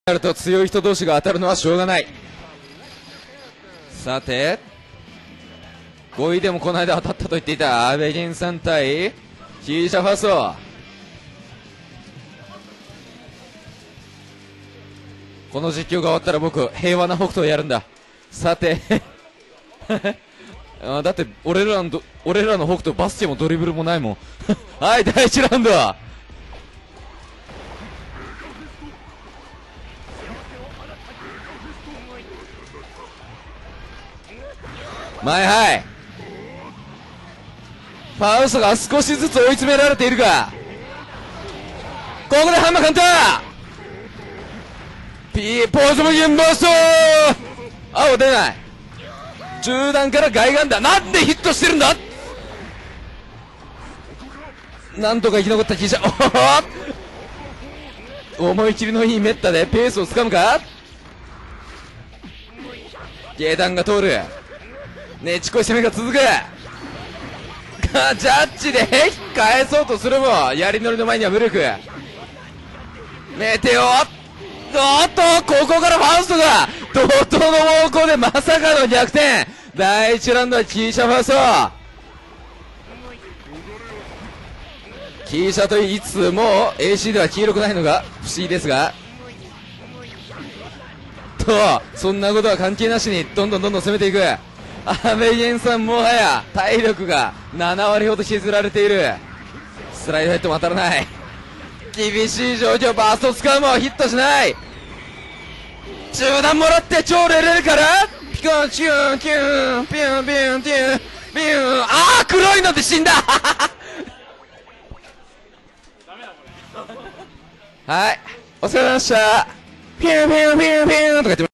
なると強い人同士が当たるのはしょうがない。さて5位でもこの間当たったと言っていた阿部源さん対キーシャファソ。この実況が終わったら僕平和な北斗をやるんだ。さてだって俺らの北斗バスケもドリブルもないもんはい第1ラウンドは前はいファウストが少しずつ追い詰められているが、ここでハンマーカウンターポーズムギンバースト青出ない。中段から外眼だ。なんでヒットしてるんだ。なんとか生き残ったキーシャ。思い切りのいいメッタでペースをつかむか。下段が通る。ねちこい攻めが続く。ジャッジで返そうとするもやり乗りの前には無力。メテオ。おっとここからファーストが怒涛の猛攻でまさかの逆転。第1ラウンドはキーシャファースト。キーシャと言いつつも AC では黄色くないのが不思議ですが、とそんなことは関係なしにどんどん攻めていく。阿部源さんもはや体力が7割ほど削られている。スライドヘッドも当たらない。厳しい状況。バースト使うもヒットしない。中段もらって超レレルからピコンチューンキューンピュンピュンピュンピュン。ああ黒いので死んだはいお疲れ様でした。ピュンピュンピュンピュンとか言って